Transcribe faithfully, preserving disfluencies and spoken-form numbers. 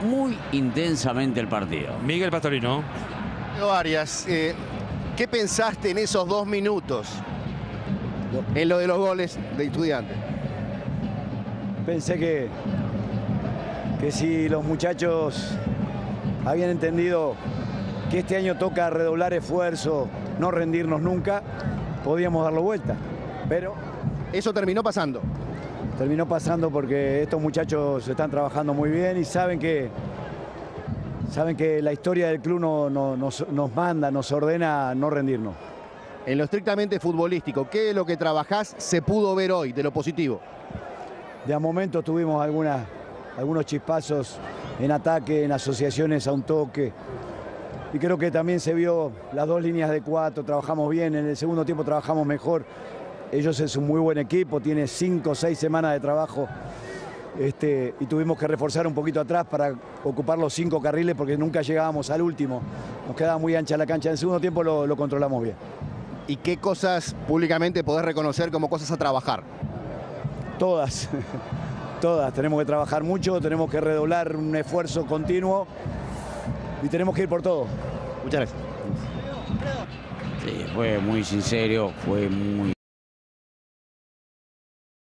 muy intensamente el partido. Miguel Pastorino. Arias, eh, ¿qué pensaste en esos dos minutos? En lo de los goles de Estudiantes. Pensé que, que si los muchachos habían entendido que este año toca redoblar esfuerzo, no rendirnos nunca, podíamos darlo vuelta. Pero eso terminó pasando. Terminó pasando porque estos muchachos están trabajando muy bien y saben que, saben que la historia del club no, no, nos, nos manda, nos ordena no rendirnos. En lo estrictamente futbolístico, ¿qué de lo que trabajás se pudo ver hoy, de lo positivo? De a momentos tuvimos algunas, algunos chispazos en ataque, en asociaciones a un toque. Y creo que también se vio las dos líneas de cuatro, trabajamos bien, en el segundo tiempo trabajamos mejor. Ellos es un muy buen equipo, tiene cinco o seis semanas de trabajo este, y tuvimos que reforzar un poquito atrás para ocupar los cinco carriles porque nunca llegábamos al último. Nos quedaba muy ancha la cancha, en el segundo tiempo lo, lo controlamos bien. ¿Y qué cosas públicamente podés reconocer como cosas a trabajar? Todas, todas. Tenemos que trabajar mucho, tenemos que redoblar un esfuerzo continuo y tenemos que ir por todo. Muchas gracias. Sí, fue muy sincero, fue muy...